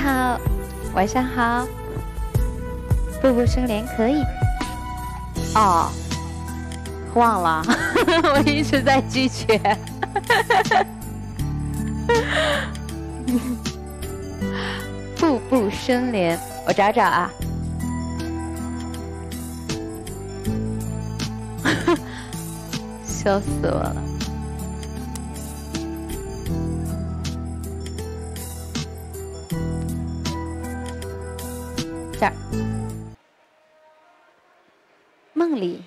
好，晚上好。步步生莲可以。哦，忘了，我一直在拒绝。步步生莲，我找找啊。笑死我了。这儿，梦里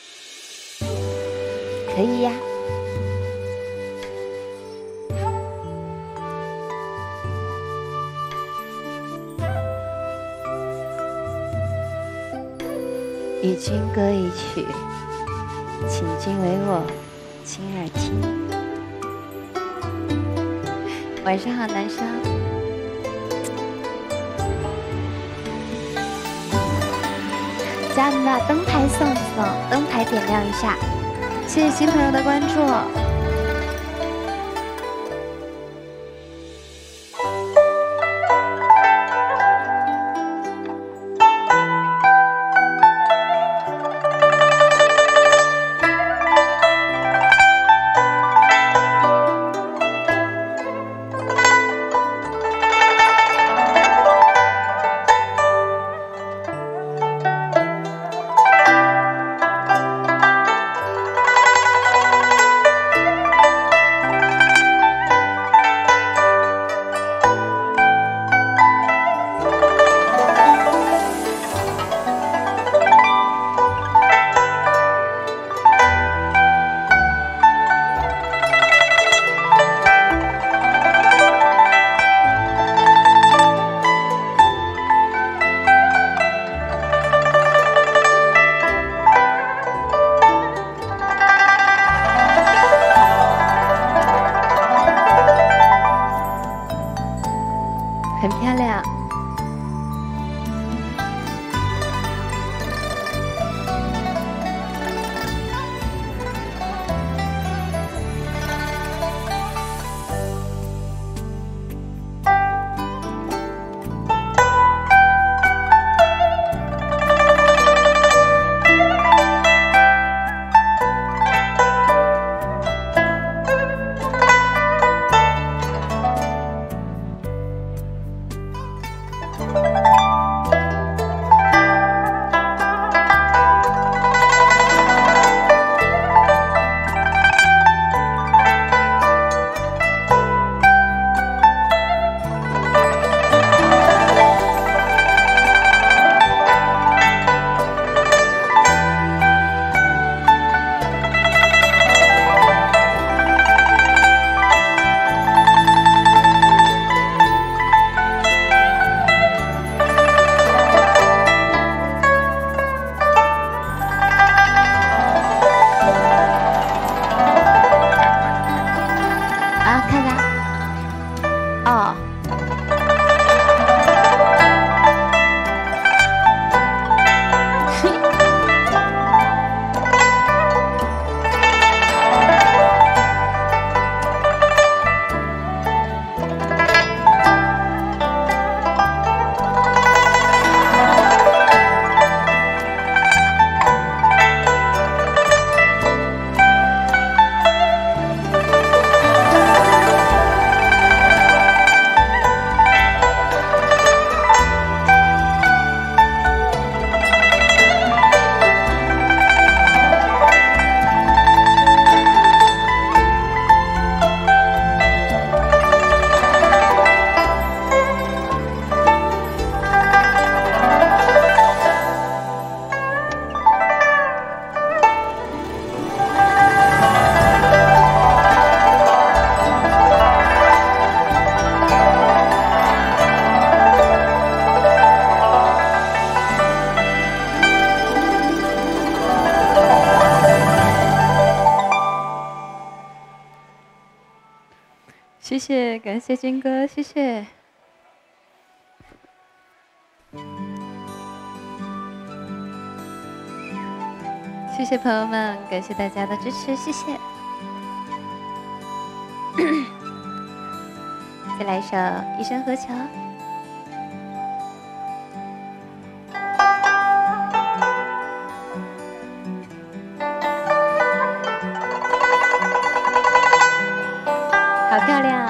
可以呀。与君歌一曲，请君为我亲耳听。晚上好，男生。家人们把灯牌送一送，灯牌点亮一下，谢谢新朋友的关注。很漂亮。谢谢，感谢军哥，谢谢。谢谢朋友们，感谢大家的支持，谢谢。再来一首《一生何求》。 好漂亮。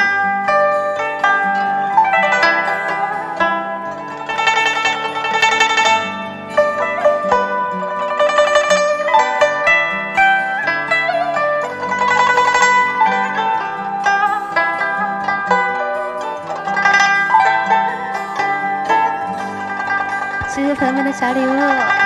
谢谢朋友们的小礼物。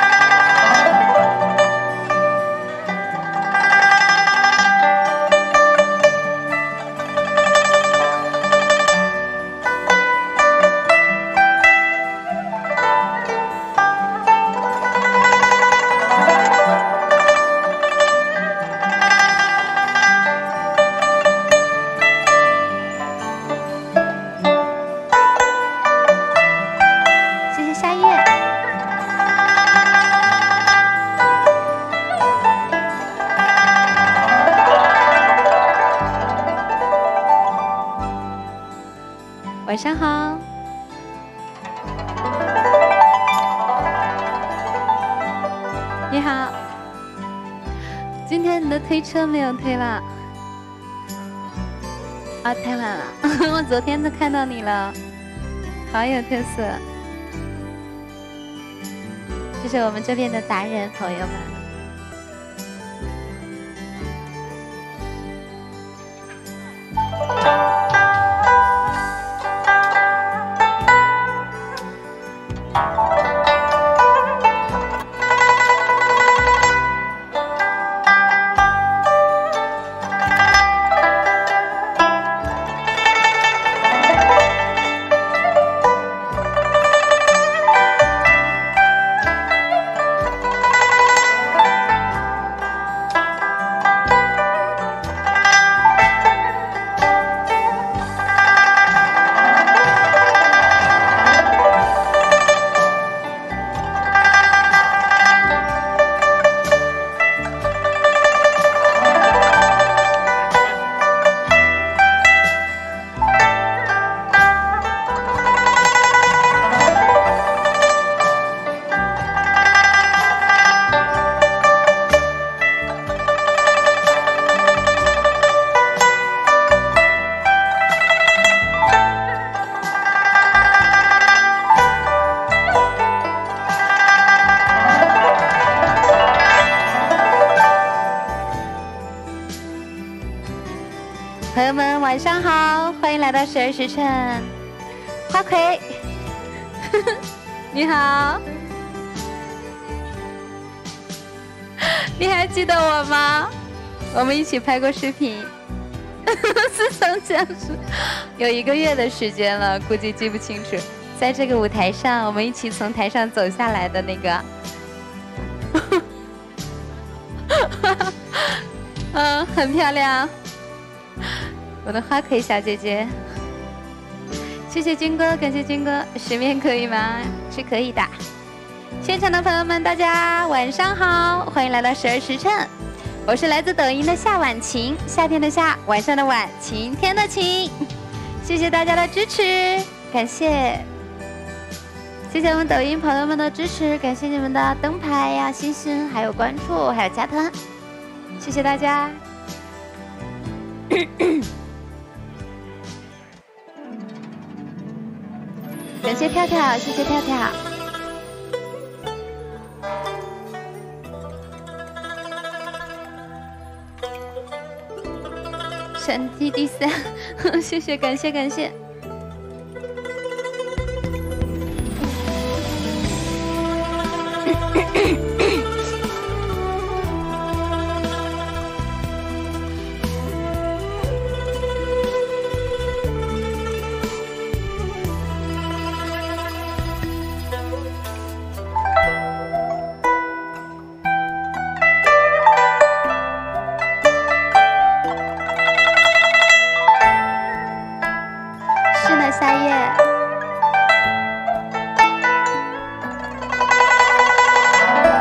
谢谢夏夜。晚上好，你好。今天你的推车没有推了？啊，太晚了，我昨天都看到你了，好有特色。这是我们这边的达人朋友们。朋友们晚上好，欢迎来到12时辰。花魁你好，你还记得我吗？我们一起拍过视频似曾相识，有1个月的时间了，估计记不清楚。在这个舞台上，我们一起从台上走下来的那个很漂亮，我的花魁小姐姐。谢谢军哥，感谢军哥。10面可以吗？是可以的。现场的朋友们，大家晚上好，欢迎来到12时辰。我是来自抖音的夏晚晴，夏天的夏，晚上的晚，晴天的晴。谢谢大家的支持，感谢。谢谢我们抖音朋友们的支持，感谢你们的灯牌呀、星星，还有关注，还有加团，谢谢大家。感谢跳跳，谢谢跳跳。闪击第3，谢谢，感谢感谢。是呢，夏夜。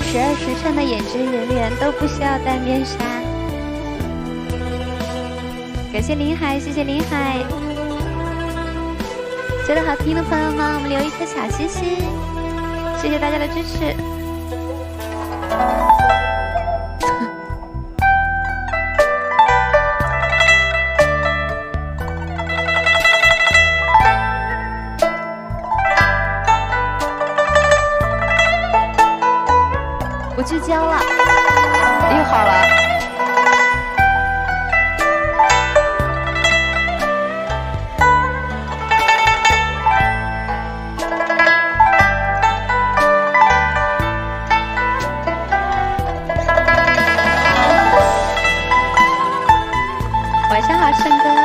12时辰的演职人员都不需要戴面纱。感谢林海，谢谢林海。觉得好听的朋友们，我们留一颗小心心，谢谢大家的支持。不聚焦了，又好了。晚上好，胜哥。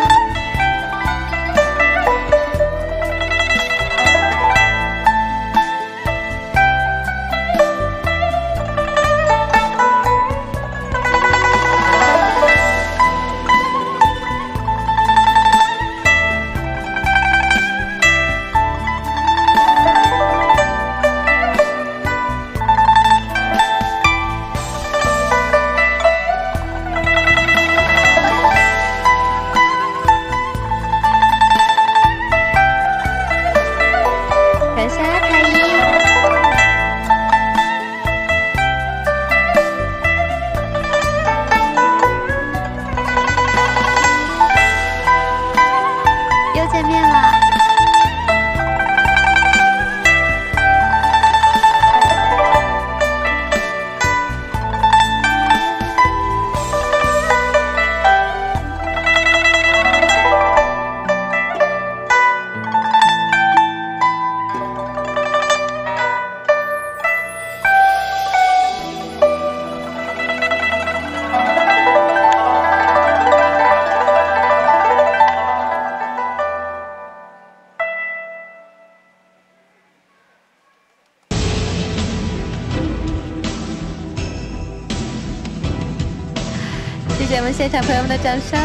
谢谢我们现场朋友们的掌声，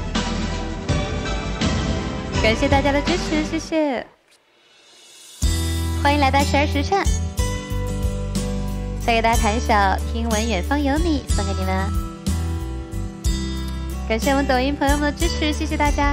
感谢大家的支持，谢谢。欢迎来到12时辰，再给大家弹一首《听闻远方有你》，送给你们。感谢我们抖音朋友们的支持，谢谢大家。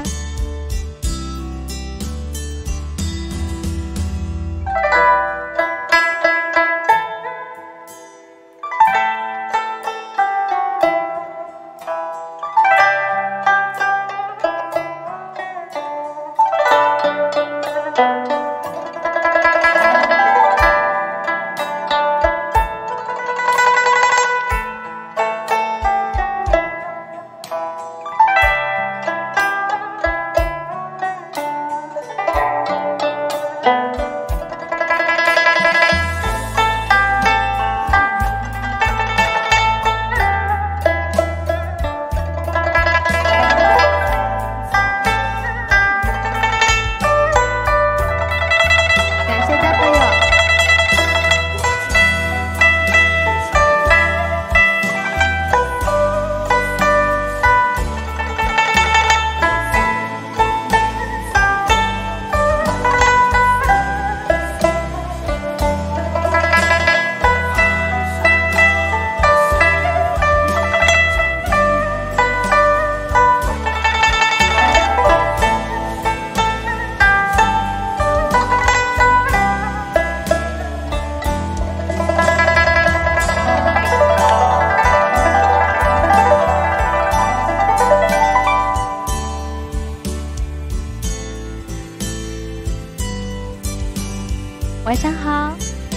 晚上好。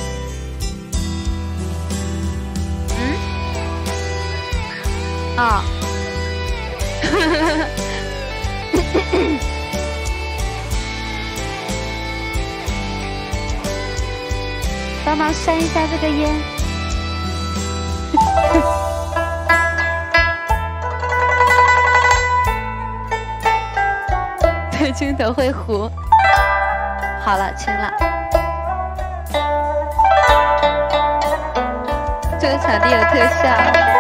哦。帮忙扇一下这个烟。对，镜头会糊。好了，清了。这个场地有特效。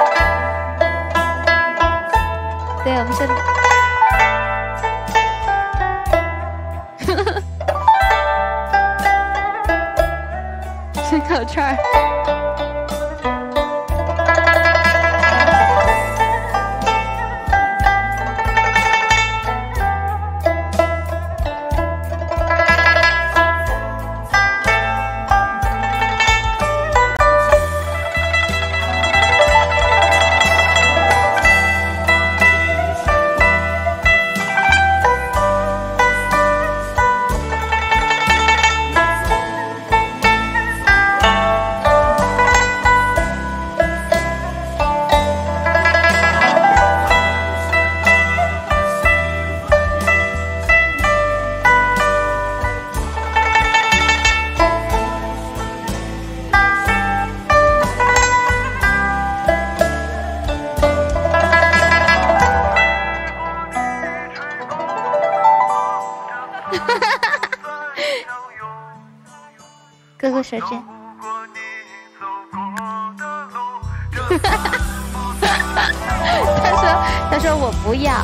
对，我们是。吃烤串儿。 手绢。他说我不要。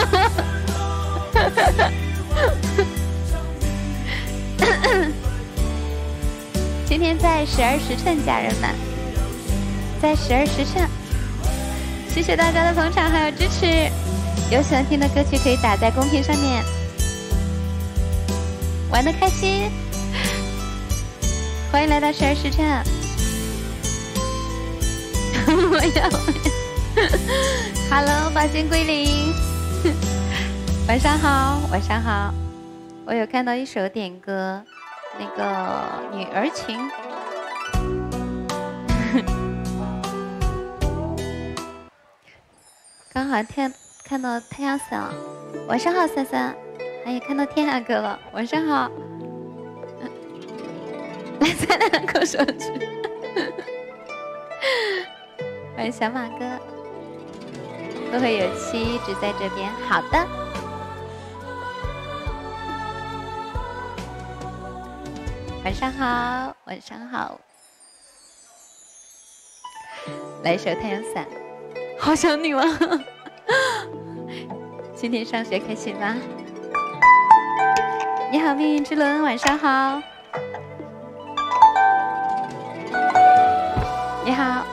今天在12时辰，家人们，在12时辰，谢谢大家的捧场还有支持。有喜欢听的歌曲可以打在公屏上面。玩得开心，欢迎来到12时辰。我要，Hello， 宝剑归零，晚上好，晚上好。我有看到一首点歌，那个女儿情。刚好看到太阳伞了，晚上好，三三。还有看到天涯哥了，晚上好。来再来两口手指。欢迎小马哥，会不会有期一直在这边？好的。晚上好，晚上好。来一首太阳伞，好想你吗？今天上学开心吗？你好，命运之轮，晚上好。你好。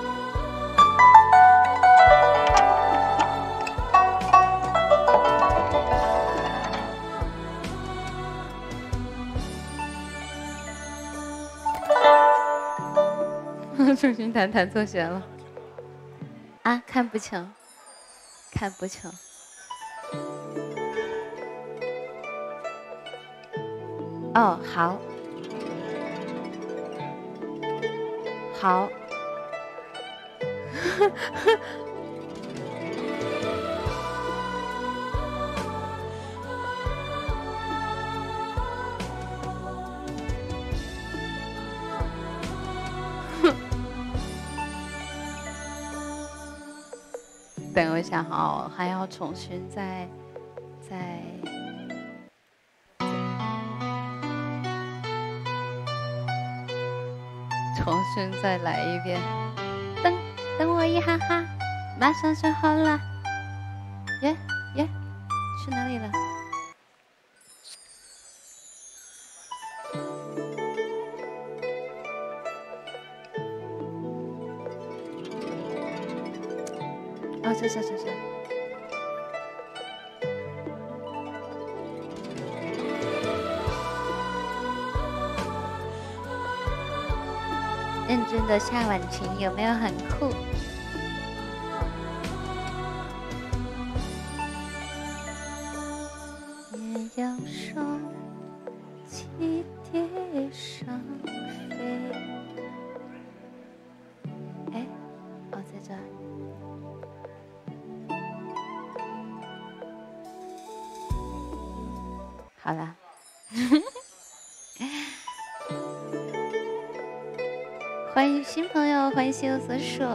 重新弹错弦了啊！看不清，看不清。哦，好，好。等我一下哈，还要重新再来一遍。等我一哈哈，马上就好了。耶，去哪里了？哦，这。认真的下晚晴有没有很酷？也要双栖蝶上飞。哎，哦，在这儿。好了。欢迎新朋友，欢迎心有所属。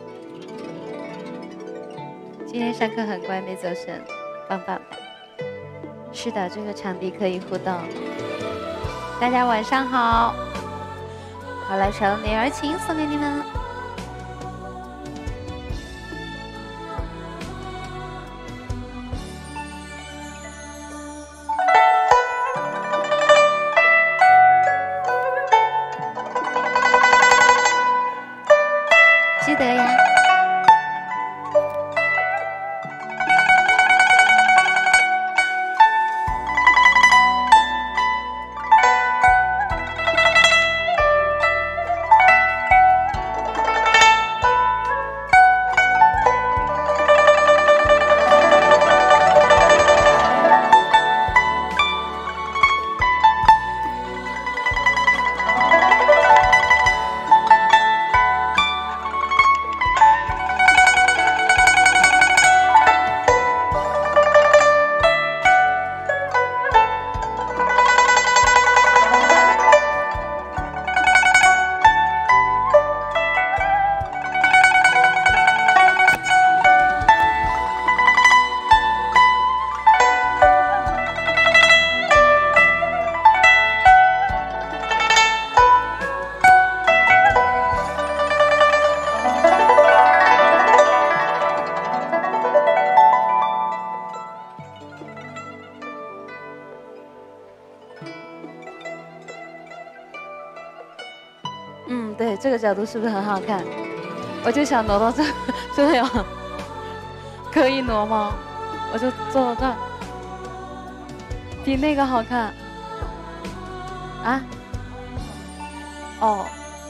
今天上课很乖，没走神，棒棒的。是的，这个场地可以互动。大家晚上好，好，来首《女儿情》送给你们。记得呀。 这个角度是不是很好看？我就想挪到这，这样可以挪吗？我就坐到这儿，比那个好看啊？哦。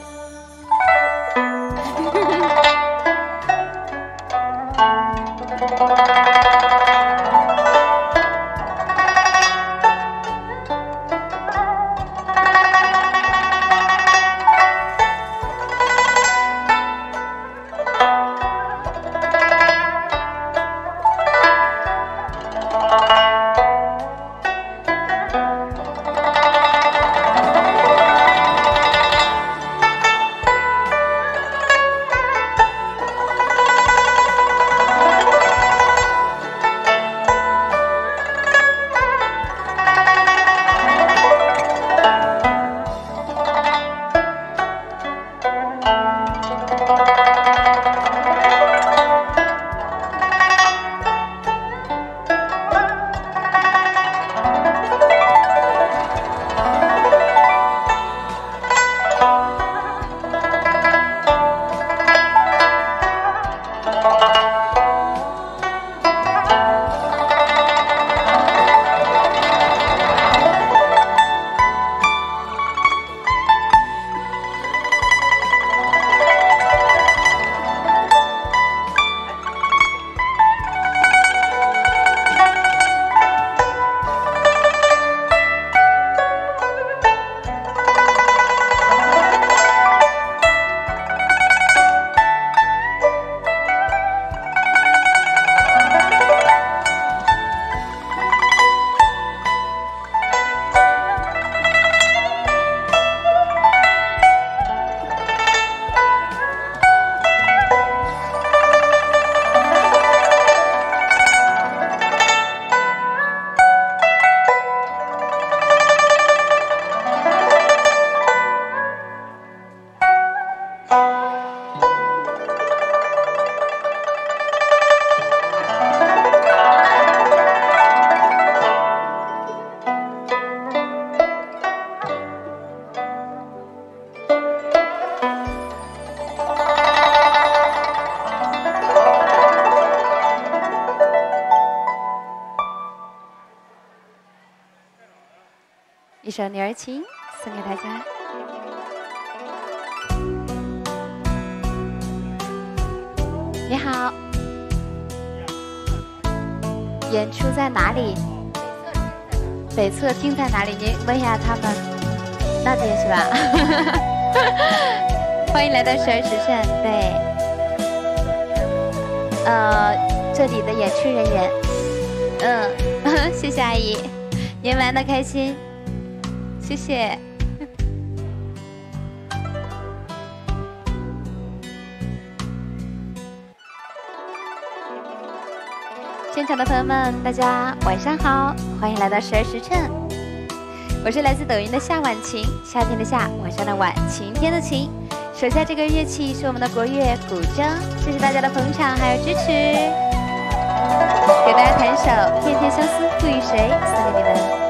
一首《女儿情》送给大家。你好，演出在哪里？北侧厅在哪里？你问一下他们，那边是吧？欢迎来到12时辰，对，这里的演出人员，谢谢阿姨，你们玩的开心。谢谢。现场的朋友们，大家晚上好，欢迎来到12时辰。我是来自抖音的夏晚晴，夏天的夏，晚上的晚，晴天的晴。手下这个乐器是我们的国乐古筝，谢谢大家的捧场还有支持。给大家弹一首《片片相思付与谁》，送给你们。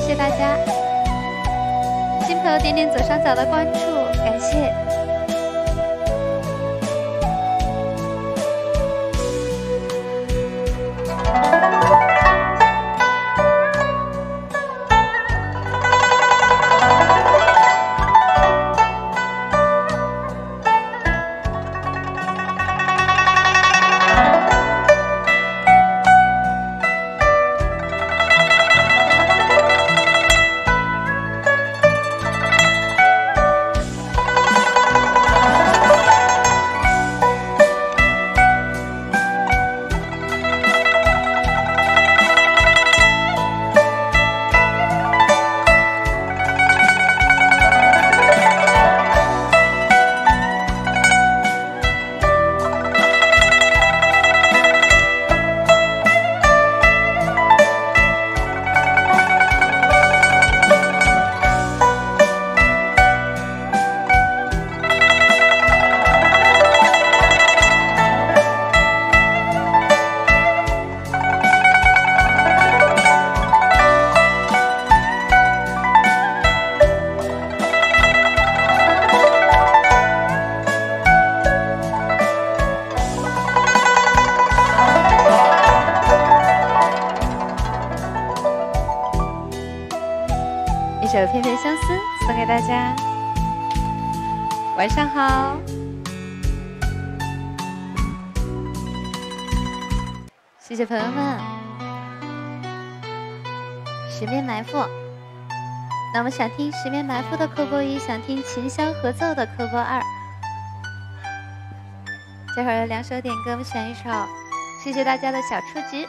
谢大家。新朋友点点左上角的关注，感谢。一首《片片相思》送给大家，晚上好。谢谢朋友们。十面埋伏，那我们想听十面埋伏的扣拨1，想听琴箫合奏的扣拨2。这会儿有2首点歌，我们选一首。谢谢大家的小初级。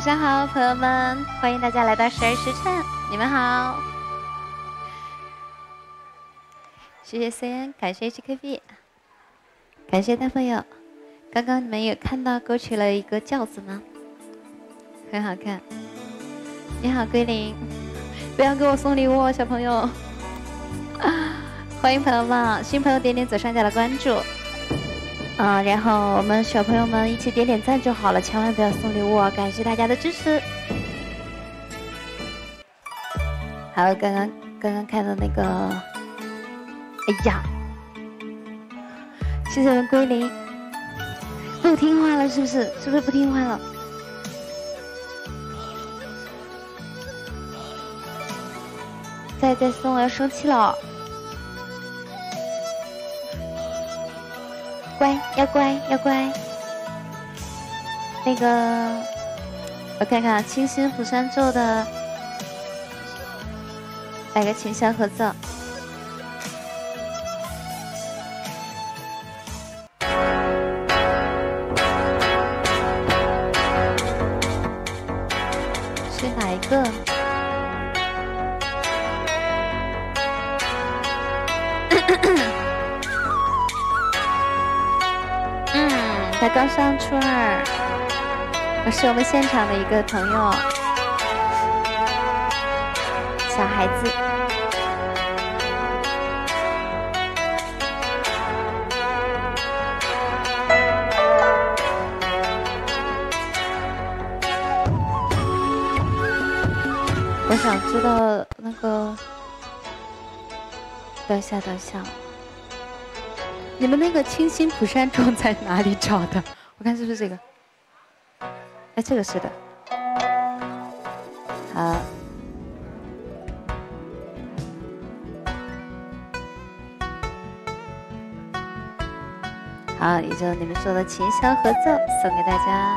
上好，朋友们，欢迎大家来到12时辰，你们好。谢谢 CN， 感谢 HKB， 感谢大朋友。刚刚你们有看到勾起了一个轿子吗？很好看。你好，桂林，不要给我送礼物哦，小朋友。欢迎朋友们，新朋友点点左上角的关注。然后我们小朋友们一起点点赞就好了，千万不要送礼物哦，感谢大家的支持。还有刚刚看到那个，哎呀，谢谢我们归零，不听话了是不是？是不是不听话了？再送我要生气了。乖，要乖，要乖。那个，我看看，清新釜山做的，来个琴箱合奏。是哪一个？他刚上初二，是我们现场的一个朋友，小孩子。我想知道那个，等一下。你们那个清新釜山粽在哪里找的？我看是不是这个？哎，这个是的。好，好，也就你们说的琴箱合奏送给大家。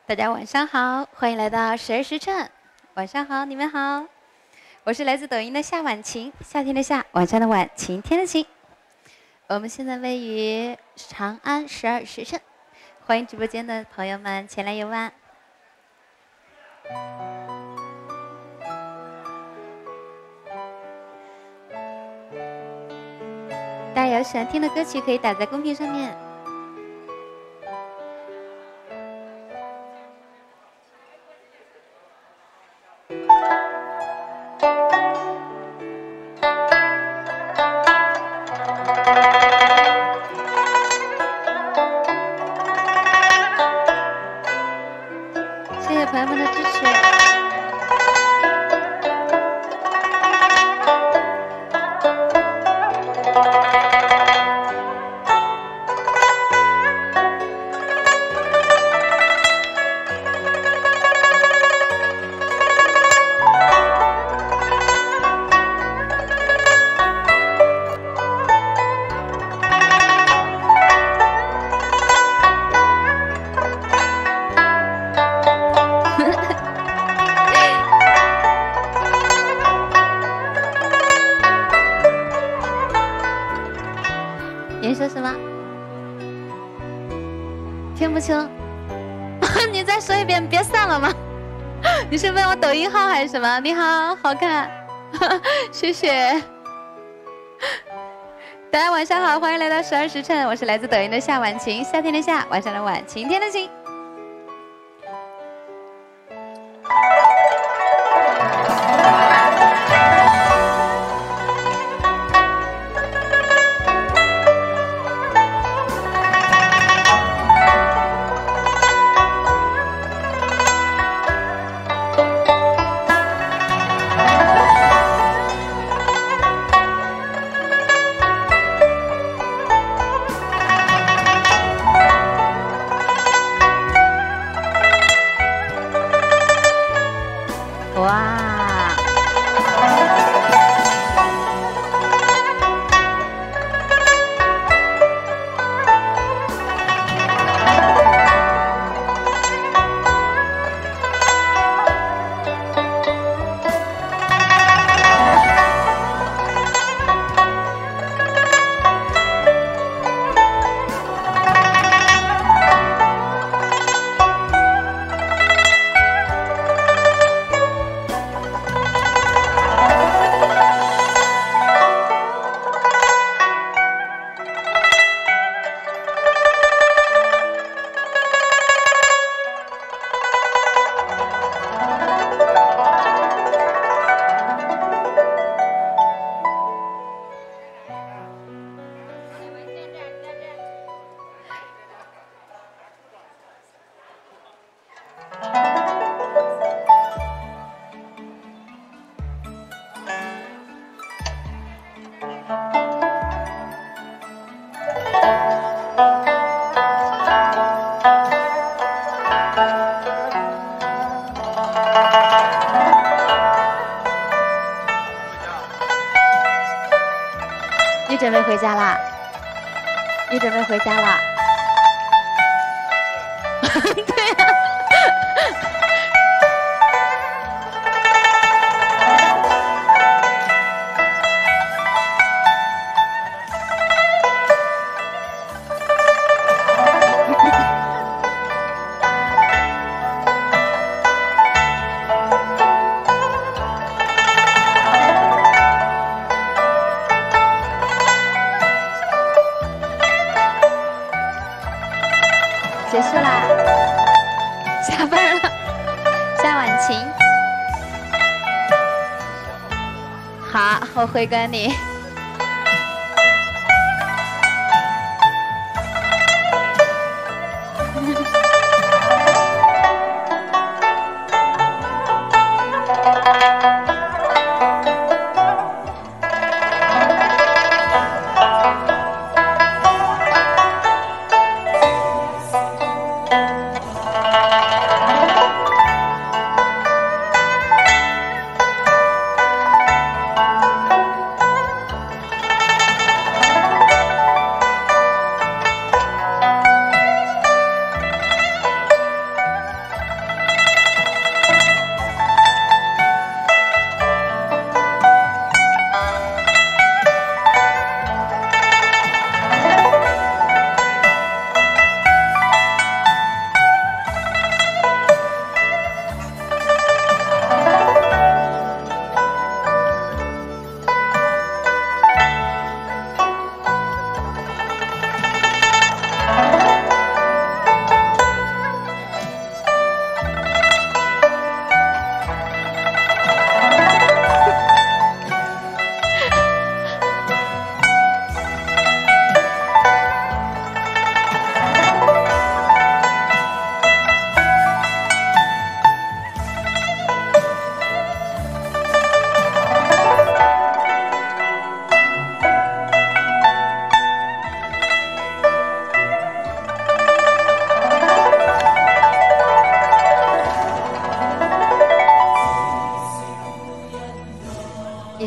大家晚上好，欢迎来到12时辰。晚上好，你们好，我是来自抖音的夏晚晴，夏天的夏，晚上的晚，晴天的晴。我们现在位于长安12时辰，欢迎直播间的朋友们前来游玩。大家有喜欢听的歌曲，可以打在公屏上面。谢谢朋友们的支持。你说什么？听不清。你再说一遍，别散了吗？你是问我抖音号还是什么？你好，好看，谢谢。大家晚上好，欢迎来到12时辰，我是来自抖音的夏晚晴，夏天的夏，晚上的晚，晴天的晴。哇！你准备回家啦？你准备回家啦？对呀、结束啦，下班了，夏晚晴。好，我会跟你。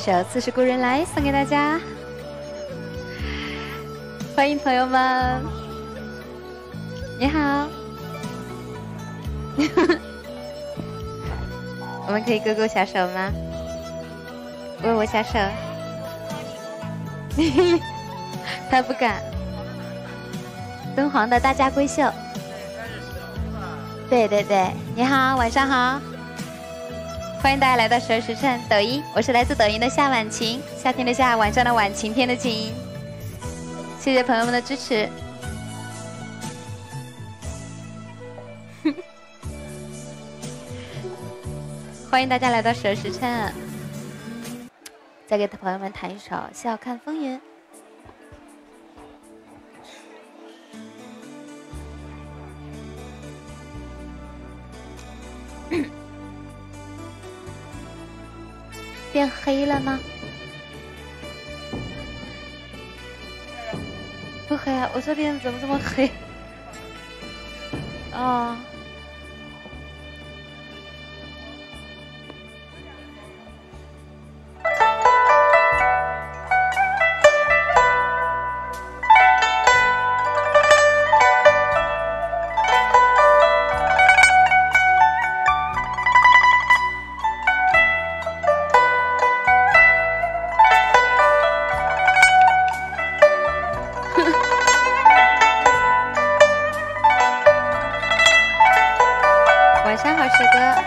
首《自是故人来》送给大家，欢迎朋友们，你好，我们可以勾勾小手吗？握握小手，他不敢。敦煌的大家闺秀，对对对，你好，晚上好。欢迎大家来到12时辰抖音，我是来自抖音的夏晚晴，夏天的夏，晚上的晚，晴天的晴。谢谢朋友们的支持。欢迎大家来到12时辰，再给朋友们弹一首《笑看风云》。变黑了吗？不黑啊，我这边怎么这么黑？哦。晚上好，石哥。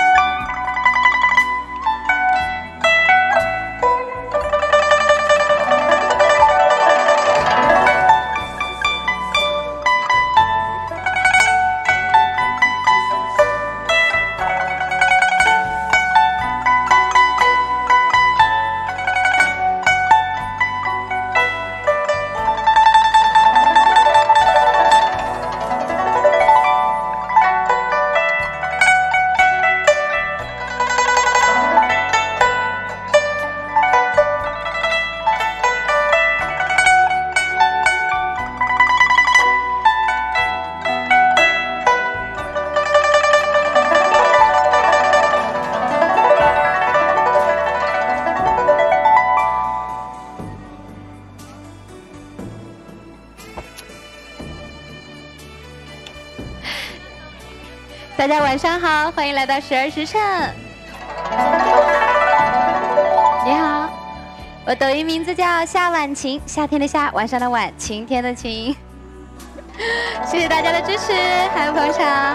大家晚上好，欢迎来到12时辰。你好，我抖音名字叫夏晚晴，夏天的夏，晚上的晚，晴天的晴。谢谢大家的支持，还有捧场。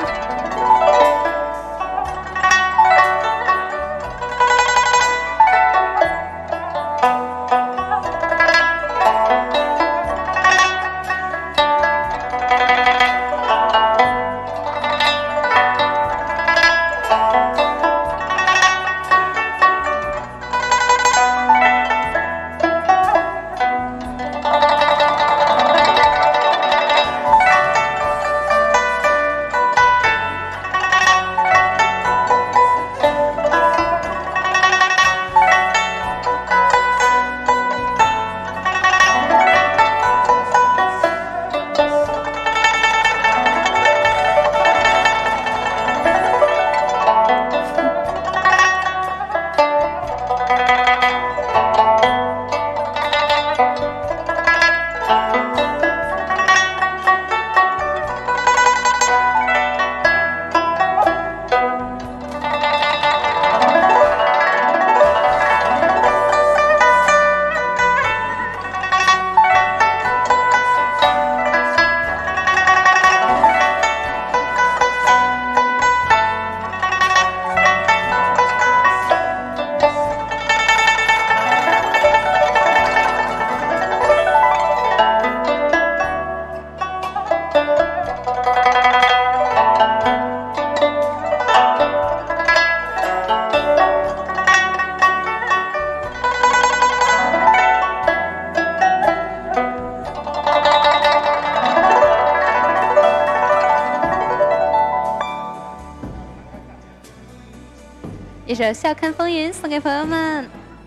一首《笑看风云》送给朋友们，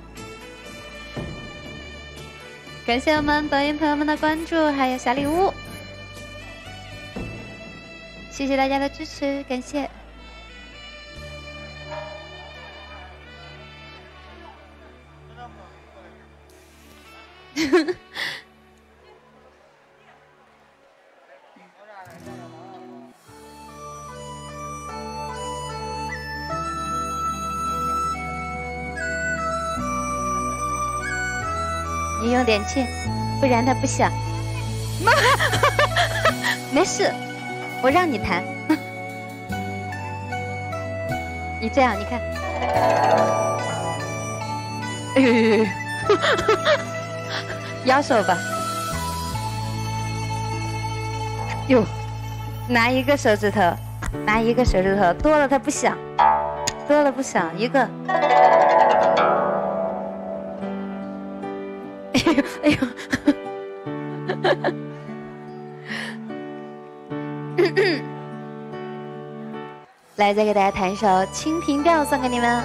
感谢我们抖音朋友们的关注，还有小礼物，谢谢大家的支持，感谢。 用点气，不然它不响。没事，我让你弹。你这样，你看。摇手吧。哟，拿一个手指头，拿一个手指头，多了它不响，多了不响，一个。哎呦哎呦。来，再给大家弹一首《清平调》，送给你们。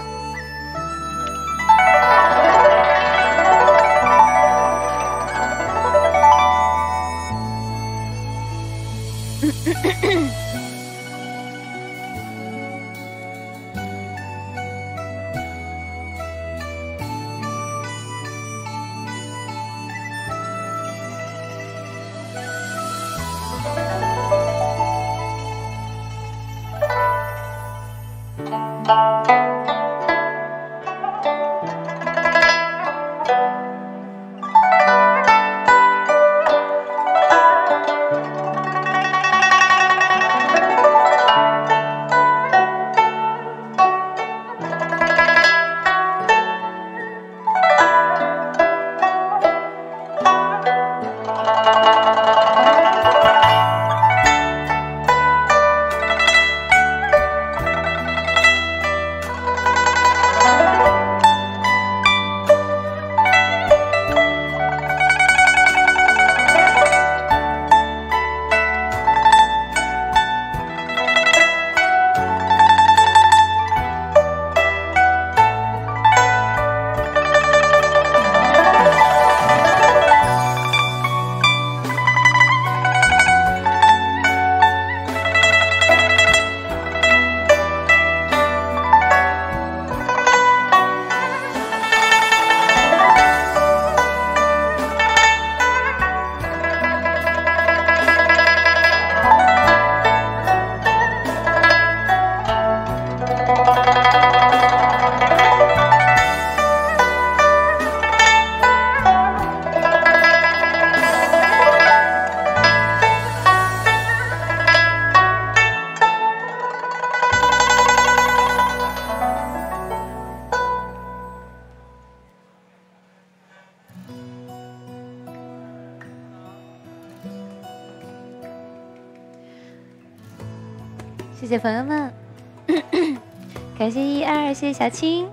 谢谢朋友们，感谢12，谢谢小青。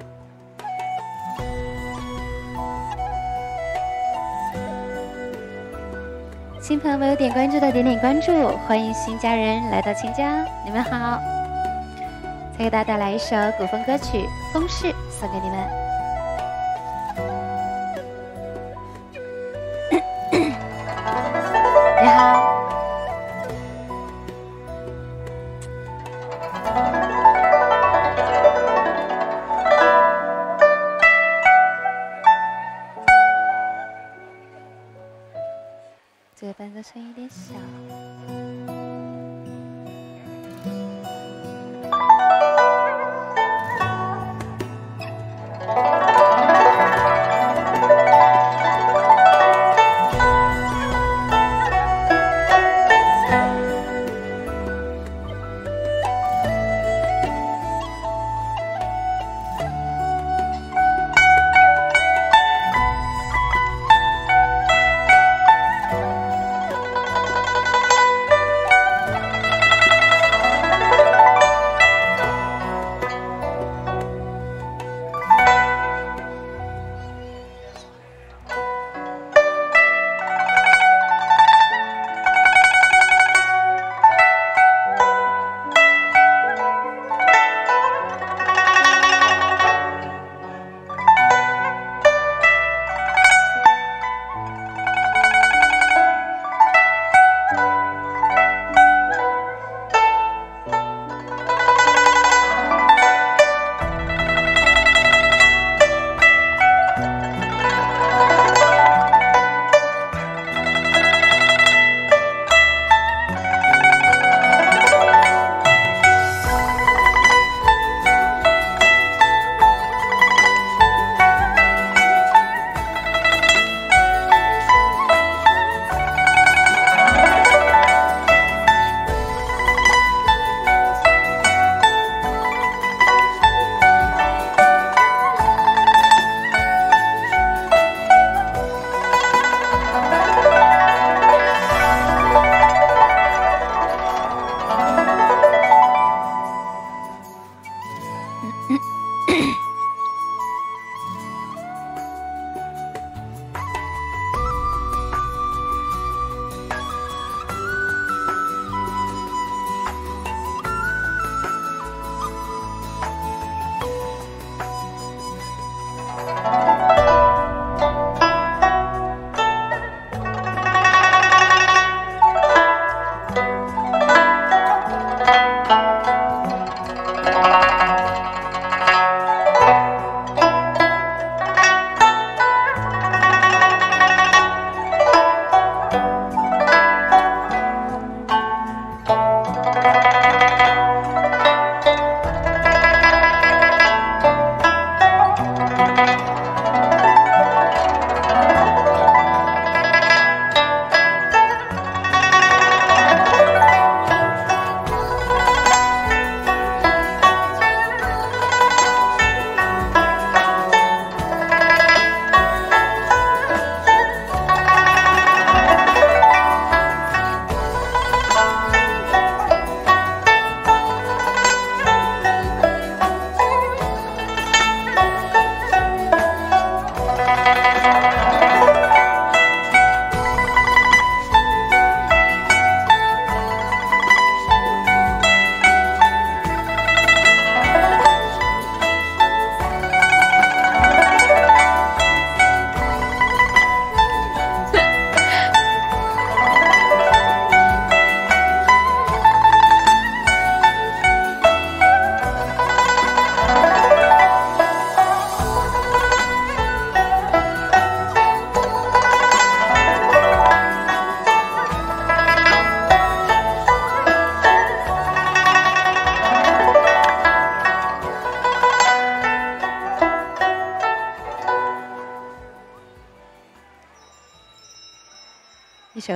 新朋友们有点关注的点点关注，欢迎新家人来到亲家，你们好。再给大家带来一首古风歌曲《风逝》，送给你们。你好。这个伴奏声音有点小。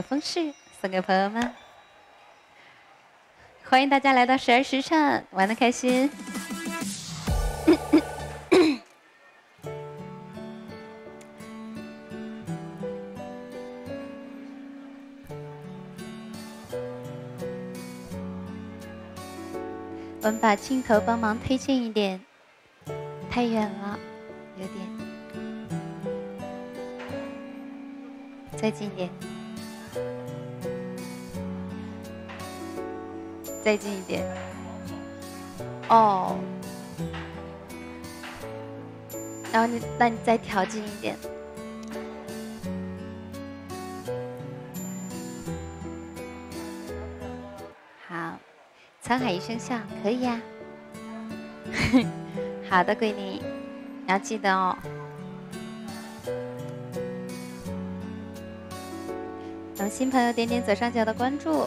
风势送给朋友们。欢迎大家来到12时辰，玩得开心。我们把镜头帮忙推近一点，太远了，有点。再近一点，再近一点。哦，然后那你再调近一点。好，沧海一声笑，可以呀。好的，闺女，要记得哦。咱们新朋友点点左上角的关注。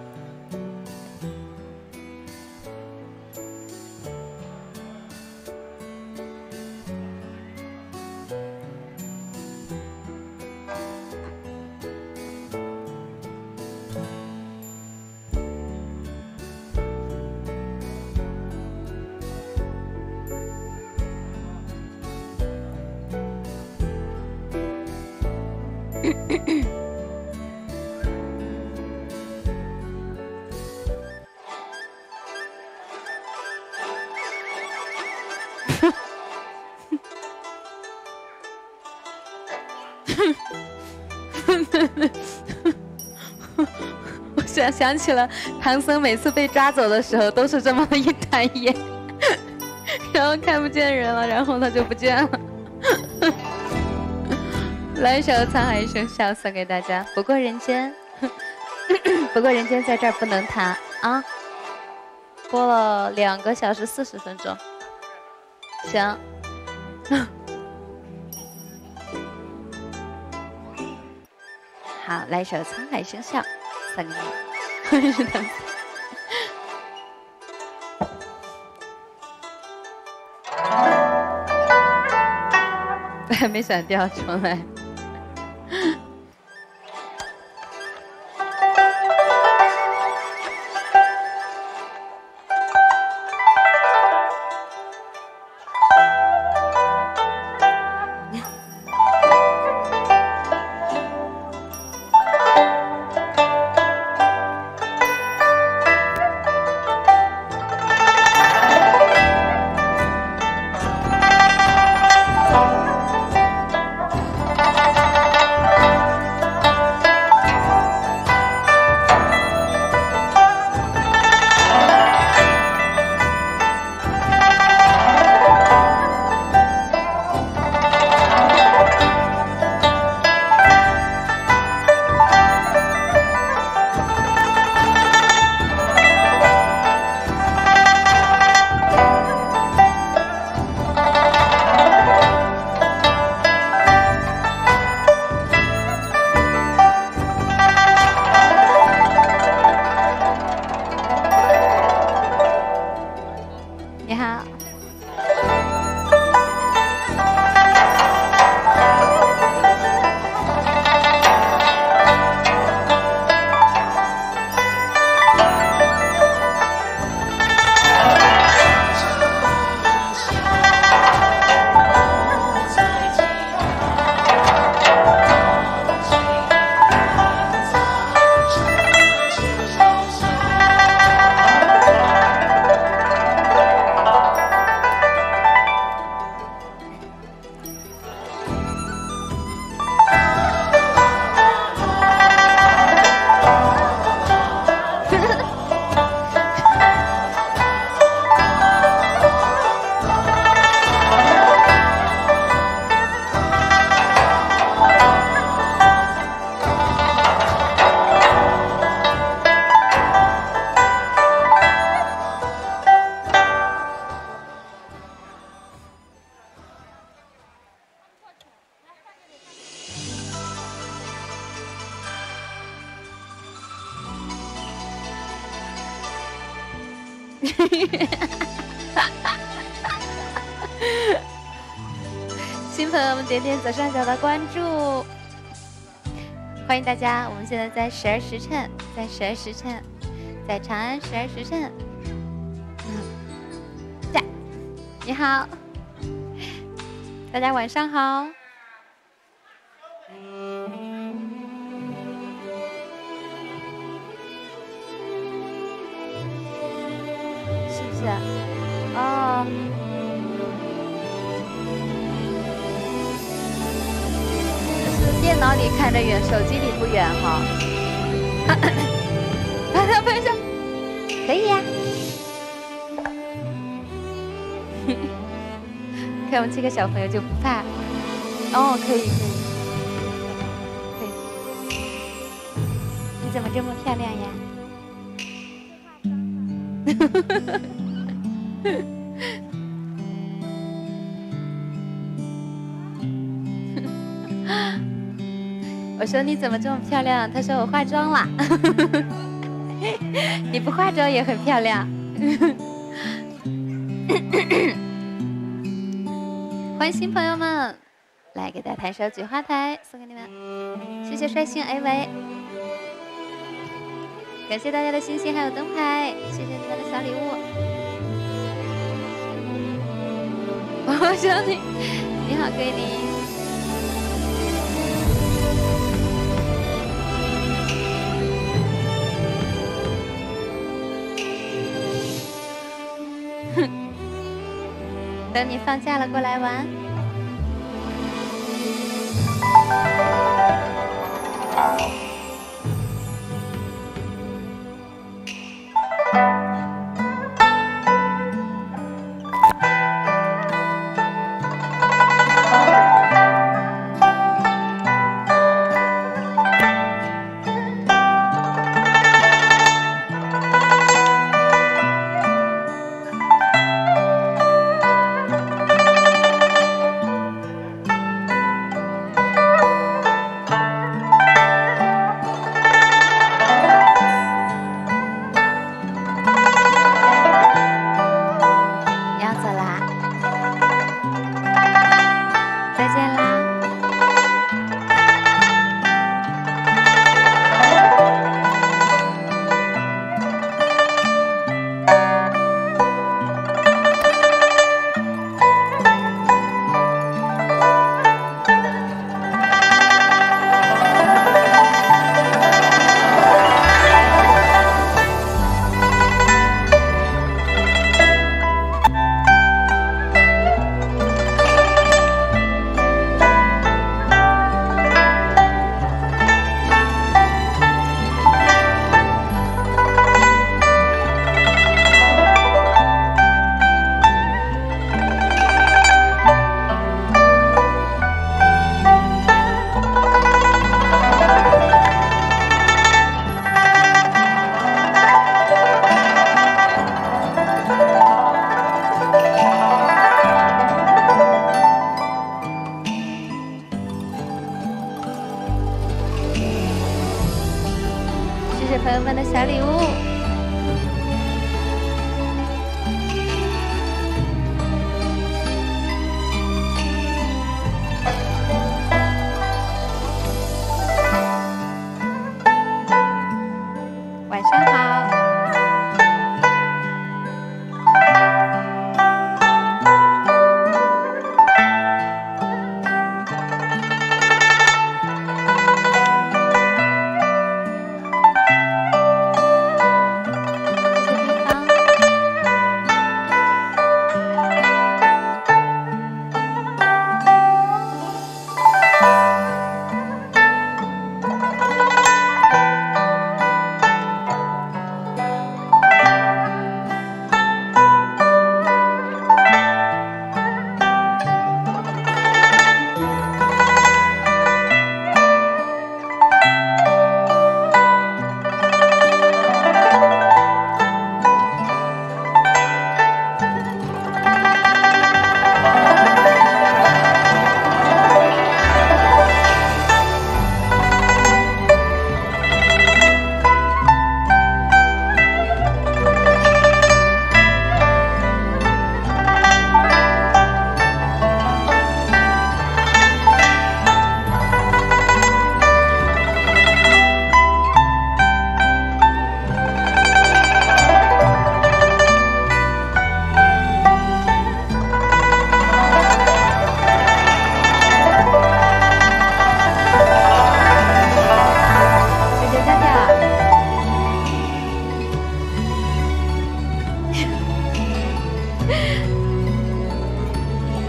我想起了唐僧每次被抓走的时候都是这么一团烟，然后看不见人了，然后他就不见了。来一首《沧海一声笑》送给大家。不过人间，不过人间在这儿不能弹啊！播了2个小时40分钟，行。好，来一首《沧海一声笑》送给你。是的。我还没选调，重来。新朋友们点点左上角的关注， 欢迎大家，我们现在在12时辰，在长安12时辰。你好，大家晚上好。是不是？哦。就是电脑里看着远，手机里不远哈。把它拍上，可以呀。看我们这个小朋友就不怕。哦，可以。你怎么这么漂亮呀？我说你怎么这么漂亮？他说我化妆了。你不化妆也很漂亮。欢迎新朋友们，来给大家弹首《菊花台》，送给你们。谢谢率性 AV， 感谢大家的星星还有灯牌，谢谢你们的小礼物。我想你，你好，桂林。等你放假了过来玩。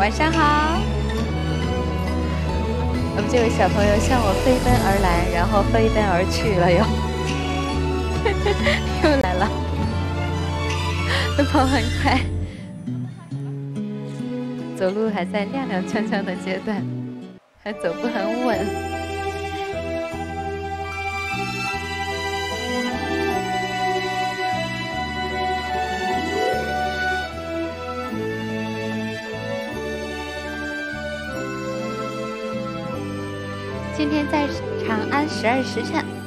晚上好。我们这位小朋友向我飞奔而来，然后飞奔而去了又，又来了，跑很快，走路还在踉踉跄跄的阶段，还走不很稳。今天在长安12时辰。